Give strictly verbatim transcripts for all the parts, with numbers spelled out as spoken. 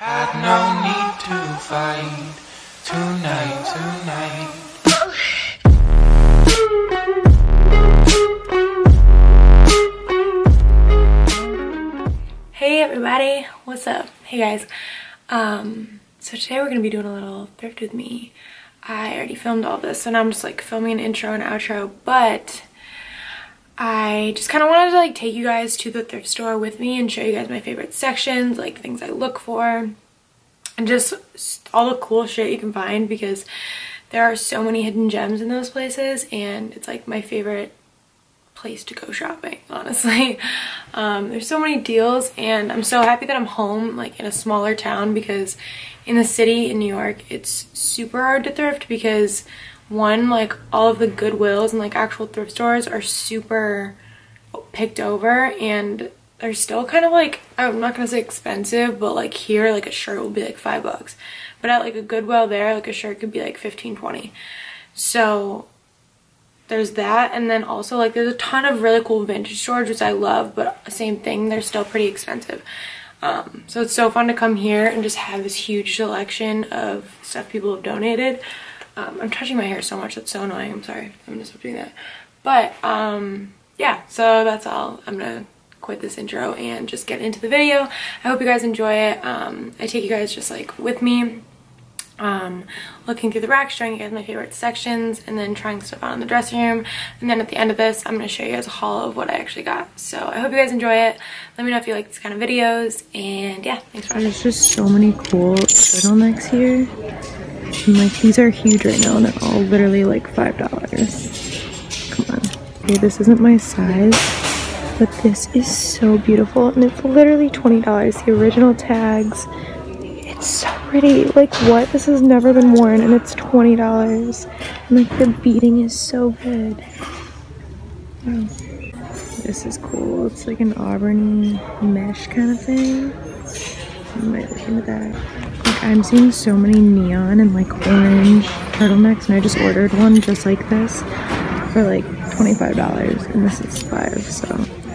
Had no need to fight tonight, tonight. Hey everybody, what's up? Hey guys. Um, so today we're gonna be doing a little thrift with me. I already filmed all this, so now I'm just like filming an intro and outro, but I just kind of wanted to like take you guys to the thrift store with me and show you guys my favorite sections, like things I look for, and just all the cool shit you can find, because there are so many hidden gems in those places and it's like my favorite place to go shopping, honestly. Um, there's so many deals and I'm so happy that I'm home like in a smaller town, because in the city in New York it's super hard to thrift because one, like all of the Goodwills and like actual thrift stores are super picked over, and they're still kind of like, I'm not gonna say expensive, but like here like a shirt will be like five bucks, but at like a Goodwill there like a shirt could be like fifteen, twenty. So there's that, and then also like there's a ton of really cool vintage stores which I love, but same thing, they're still pretty expensive. Um, so it's so fun to come here and just have this huge selection of stuff people have donated. Um, I'm touching my hair so much, that's so annoying, I'm sorry, I'm gonna stop doing that. But um, yeah, so that's all. I'm gonna quit this intro and just get into the video. I hope you guys enjoy it. Um, I take you guys just like with me, um, looking through the racks, showing you guys my favorite sections, and then trying stuff on in the dressing room. And then at the end of this, I'm gonna show you guys a haul of what I actually got. So I hope you guys enjoy it. Let me know if you like these kind of videos, and yeah, thanks for watching. There's just so many cool turtlenecks here. And like these are huge right now and they're all literally like five dollars. Come on. Okay, this isn't my size, but this is so beautiful and it's literally twenty dollars. The original tags. It's so pretty. Like what? This has never been worn and it's twenty dollars. And like the beading is so good. Wow. This is cool. It's like an auburny mesh kind of thing. I might look into that. Like I'm seeing so many neon and like orange turtlenecks, and I just ordered one just like this for like twenty-five dollars, and this is five, so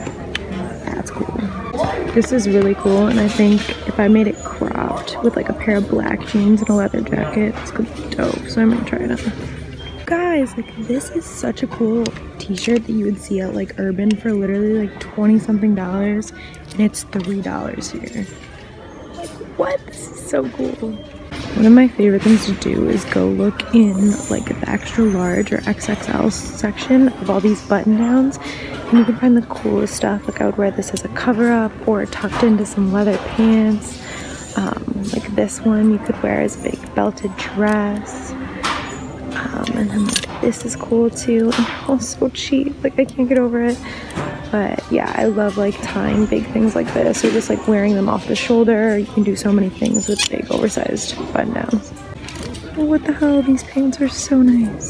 that's cool. This is really cool, and I think if I made it cropped with like a pair of black jeans and a leather jacket, this could be dope, so I'm gonna try it on. Guys, like this is such a cool t-shirt that you would see at like Urban for literally like twenty something dollars, and it's three dollars here. What? This is so cool. One of my favorite things to do is go look in like the extra large or X X L section of all these button downs, and you can find the coolest stuff. Like I would wear this as a cover up or tucked into some leather pants. Um, like this one you could wear as a big belted dress. Um, and then like this is cool too, and they're all so cheap. Like I can't get over it. But yeah, I love like tying big things like this, or just like wearing them off the shoulder. You can do so many things with big oversized button downs. Oh, what the hell? These pants are so nice.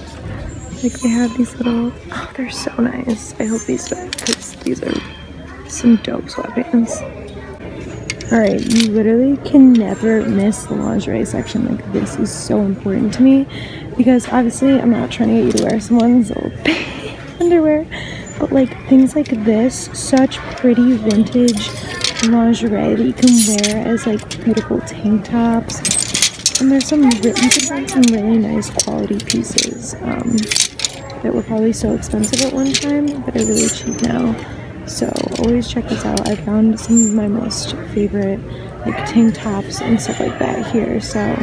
Like they have these little, oh, they're so nice. I hope these fit, because these are some dope sweatpants. Alright, you literally can never miss the lingerie section. Like this is so important to me, because obviously I'm not trying to get you to wear someone's old underwear. But like things like this, such pretty vintage lingerie that you can wear as like beautiful tank tops. And there's some, you can find some really nice quality pieces um, that were probably so expensive at one time, but are really cheap now. So always check this out. I found some of my most favorite like tank tops and stuff like that here, so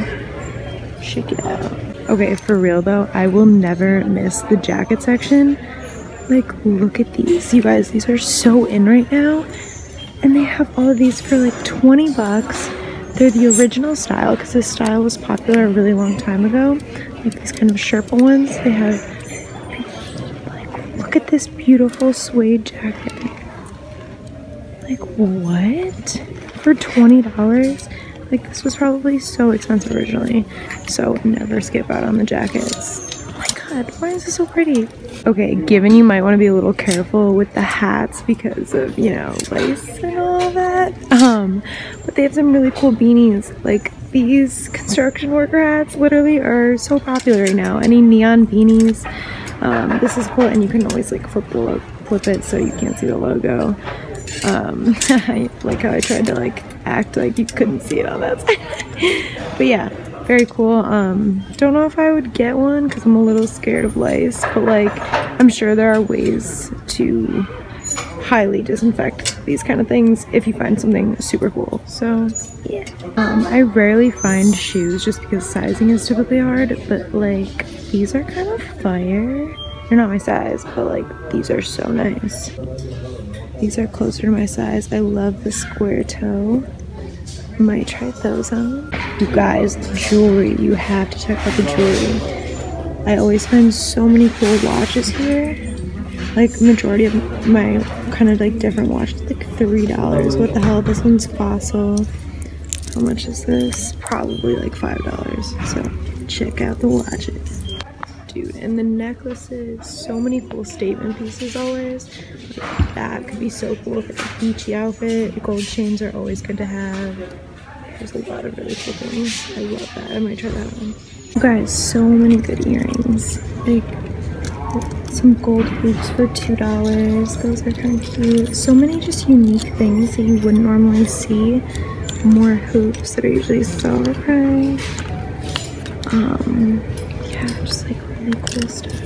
check it out. Okay, for real though, I will never miss the jacket section. Like, look at these, you guys. These are so in right now, and they have all of these for like twenty bucks. They're the original style, because this style was popular a really long time ago. Like these kind of Sherpa ones. They have, like, look at this beautiful suede jacket. Like, what? For twenty dollars? Like, this was probably so expensive originally. So never skip out on the jackets. Oh my god, why is this so pretty? Okay, given you might want to be a little careful with the hats because of, you know, lace and all that. Um, but they have some really cool beanies. Like these construction worker hats literally are so popular right now. Any neon beanies. Um, this is cool, and you can always like flip the flip it so you can't see the logo. Um, I like how I tried to like act like you couldn't see it on that side. But yeah, very cool. Um, don't know if I would get one because I'm a little scared of lice, but like I'm sure there are ways to highly disinfect these kind of things if you find something super cool. So yeah, um, I rarely find shoes just because sizing is typically hard, but like these are kind of fire. They're not my size, but like these are so nice. These are closer to my size. I love the square toe. Might try those on. You guys, the jewelry, you have to check out the jewelry. I always find so many cool watches here. Like majority of my kind of like different watches, like three dollars. What the hell? This one's Fossil. How much is this? Probably like five dollars. So check out the watches. Dude, and the necklaces, so many cool statement pieces always. Like, that could be so cool for a beachy outfit. Gold chains are always good to have. There's a lot of really cool things. I love that. I might try that one. You guys, so many good earrings. Like some gold hoops for two dollars. Those are kind of cute. So many just unique things that you wouldn't normally see. More hoops that are usually silver price. Um, yeah, just like really cool stuff.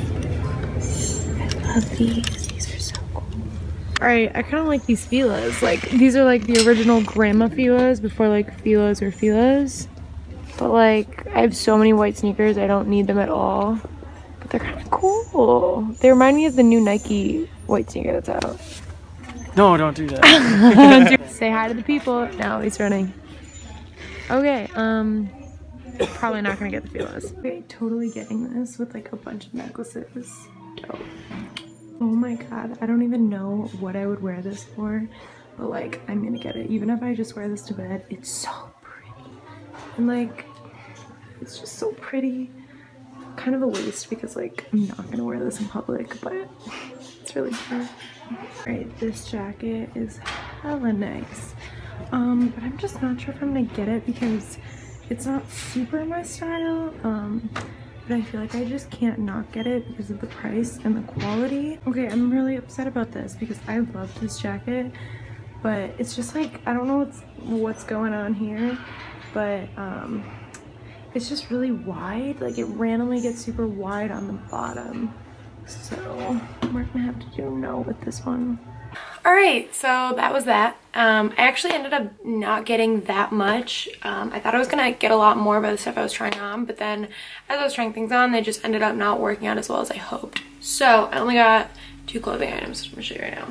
I love these. These are so cool. Alright, I kind of like these Filas. Like, these are like the original grandma Filas before like Filas or Filas. But like, I have so many white sneakers, I don't need them at all. But they're kind of cool. They remind me of the new Nike white sneaker that's out. No, don't do that. Say hi to the people. Now he's running. Okay, um... probably not gonna get the Filas. Okay, totally getting this with like a bunch of necklaces. Dope. Oh my god, I don't even know what I would wear this for, but like I'm gonna get it. Even if I just wear this to bed, it's so pretty. And like, it's just so pretty. Kind of a waste because like I'm not gonna wear this in public, but it's really cute. Alright, this jacket is hella nice. Um, but I'm just not sure if I'm gonna get it because it's not super my style, um, but I feel like I just can't not get it because of the price and the quality. Okay, I'm really upset about this because I love this jacket, but it's just like, I don't know what's, what's going on here, but um, it's just really wide. Like it randomly gets super wide on the bottom. So we're gonna have to do no with this one. Alright, so that was that. Um, I actually ended up not getting that much. Um, I thought I was going to get a lot more by the stuff I was trying on, but then as I was trying things on, they just ended up not working out as well as I hoped. So I only got two clothing items. I'm going to show you right now.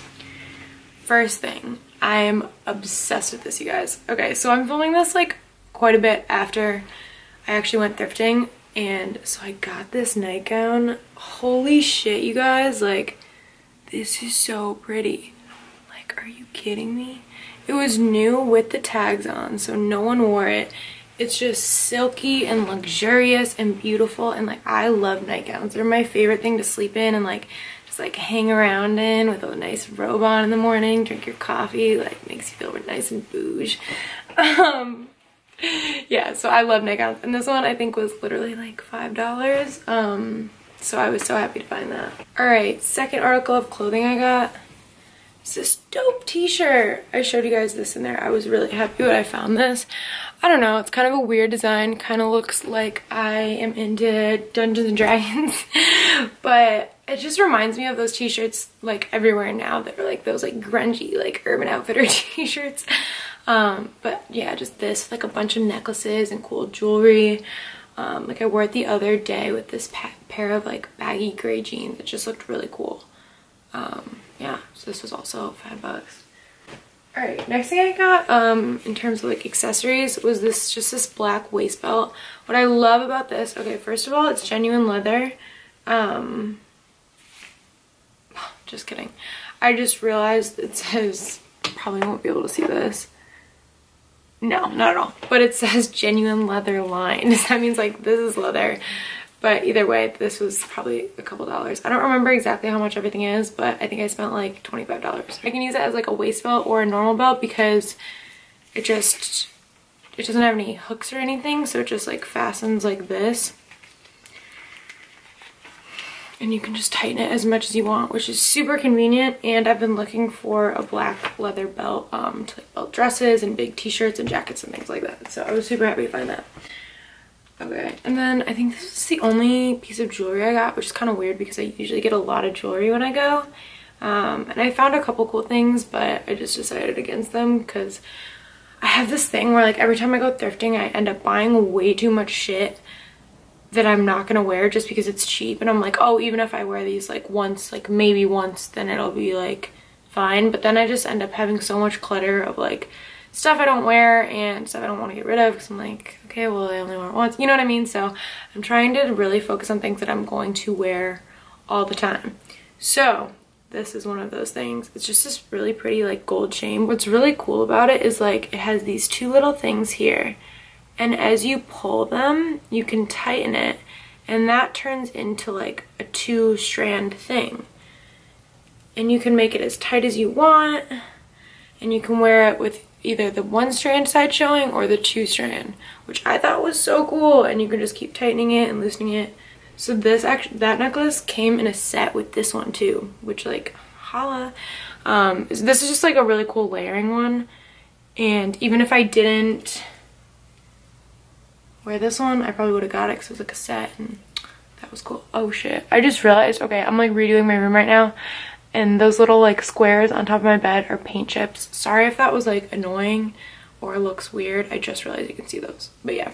First thing, I'm obsessed with this, you guys. Okay, so I'm filming this like quite a bit after I actually went thrifting, and so I got this nightgown. Holy shit, you guys, like, this is so pretty. Like, are you kidding me? It was new with the tags on, so no one wore it. It's just silky and luxurious and beautiful, and like, I love nightgowns. They're my favorite thing to sleep in and like just like hang around in with a nice robe on in the morning, drink your coffee, like makes you feel nice and bouge. Um, yeah, so I love nightgowns, and this one I think was literally like five dollars. Um, So I was so happy to find that. Alright, second article of clothing I got is this dope t-shirt. I showed you guys this in there. I was really happy when I found this. I don't know, it's kind of a weird design. Kind of looks like I am into Dungeons and Dragons. But it just reminds me of those t-shirts like everywhere now that are like those like grungy like Urban Outfitter t-shirts. Um, but yeah, just this, like a bunch of necklaces and cool jewelry. Um, like I wore it the other day with this pa pair of like baggy gray jeans. It just looked really cool. Um, yeah, so this was also five bucks. Alright, next thing I got um, in terms of like accessories was this, just this black waist belt. What I love about this, okay, first of all, it's genuine leather. Um, just kidding. I just realized it says, probably won't be able to see this. No, not at all. But it says genuine leather lined. That means like this is leather. But either way, this was probably a couple dollars. I don't remember exactly how much everything is, but I think I spent like twenty-five dollars. I can use it as like a waist belt or a normal belt because it just, it doesn't have any hooks or anything. So it just like fastens like this. and you can just tighten it as much as you want, which is super convenient. And I've been looking for a black leather belt um, to like belt dresses and big t-shirts and jackets and things like that. So I was super happy to find that. Okay, and then I think this is the only piece of jewelry I got, which is kind of weird because I usually get a lot of jewelry when I go. Um, and I found a couple cool things, but I just decided against them because I have this thing where like every time I go thrifting, I end up buying way too much shit that I'm not gonna wear just because it's cheap. And I'm like, oh, even if I wear these like once, like maybe once, then it'll be like fine. But then I just end up having so much clutter of like stuff I don't wear and stuff I don't want to get rid of because I'm like, okay, well, I only wear it once, you know what I mean? So I'm trying to really focus on things that I'm going to wear all the time. So this is one of those things. It's just this really pretty like gold chain. What's really cool about it is like it has these two little things here, and as you pull them you can tighten it, and that turns into like a two strand thing, and you can make it as tight as you want, and you can wear it with either the one strand side showing or the two strand, which I thought was so cool. And you can just keep tightening it and loosening it. So this actually, that necklace came in a set with this one too, which like holla. Um, this is just like a really cool layering one. And even if I didn't wear this one, I probably would have got it because it was like a set, and that was cool. Oh shit, I just realized, okay, I'm like redoing my room right now, and those little like squares on top of my bed are paint chips. Sorry if that was like annoying or looks weird. I just realized you can see those, but yeah.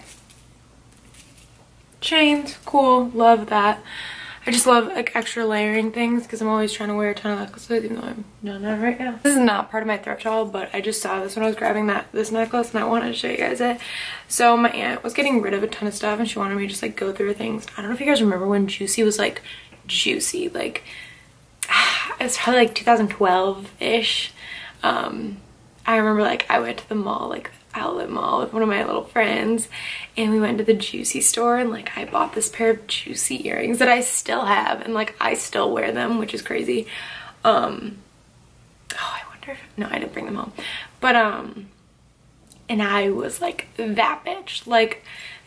Chains, cool, love that. I just love like extra layering things because I'm always trying to wear a ton of necklaces, even though I'm not on right now. This is not part of my thrift haul, but I just saw this when I was grabbing that this necklace, and I wanted to show you guys it. So my aunt was getting rid of a ton of stuff, and she wanted me to just like go through things. I don't know if you guys remember when Juicy was like juicy, like it was probably like two thousand twelve ish. Um, I remember like I went to the mall, like outlet mall, with one of my little friends, and we went to the Juicy store, and like I bought this pair of Juicy earrings that I still have, and like I still wear them, which is crazy. Um, oh, I wonder if, no, I didn't bring them home, but um, and I was like that bitch, like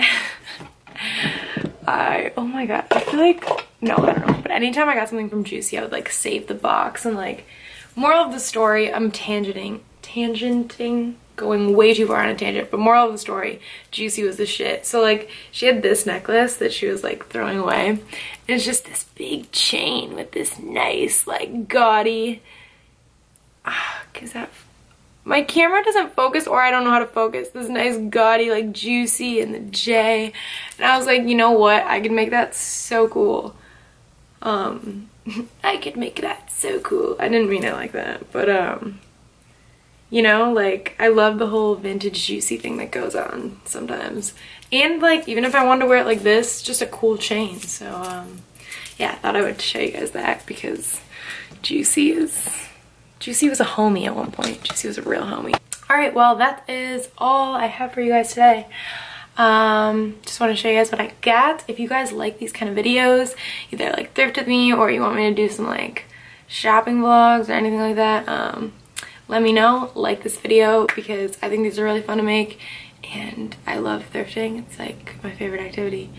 I, oh my god, I feel like, no, I don't know, but anytime I got something from Juicy, I would like save the box. And like, moral of the story, I'm tangenting, tangenting, going way too far on a tangent, but moral of the story, Juicy was the shit. So like, she had this necklace that she was like throwing away, and it's just this big chain with this nice like gaudy, ah, cause that, my camera doesn't focus, or I don't know how to focus, this nice gaudy like Juicy and the J, and I was like, you know what, I could make that so cool. Um, I could make that so cool. I didn't mean it like that, but um, you know, like I love the whole vintage Juicy thing that goes on sometimes. And like, even if I wanted to wear it like this, just a cool chain. So um, yeah, I thought I would show you guys that because Juicy is, Juicy was a homie at one point. Juicy was a real homie. All right, well, that is all I have for you guys today. Um, just want to show you guys what I got. If you guys like these kind of videos, either like thrift with me, or you want me to do some like shopping vlogs or anything like that, um, let me know. Like this video because I think these are really fun to make, and I love thrifting. It's like my favorite activity.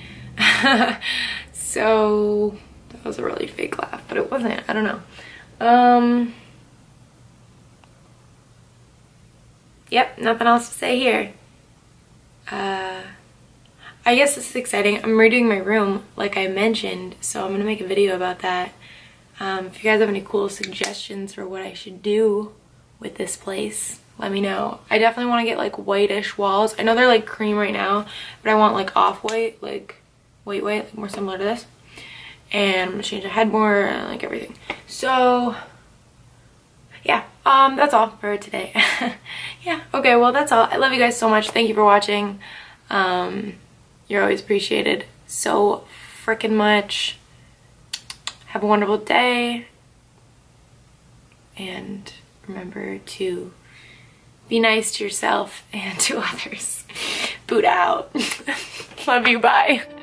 So that was a really fake laugh, but it wasn't. I don't know. Um, yep, nothing else to say here. Uh, I guess this is exciting. I'm redoing my room like I mentioned, so I'm gonna make a video about that. Um, if you guys have any cool suggestions for what I should do with this place, let me know. I definitely want to get like whitish walls. I know they're like cream right now, but I want like off-white, like white white, like more similar to this. And I'm gonna change the headboard and like everything. So yeah, um, that's all for today. Yeah, okay, well that's all. I love you guys so much. Thank you for watching. Um, you're always appreciated so freaking much. Have a wonderful day. And remember to be nice to yourself and to others. Boot out. Love you, bye.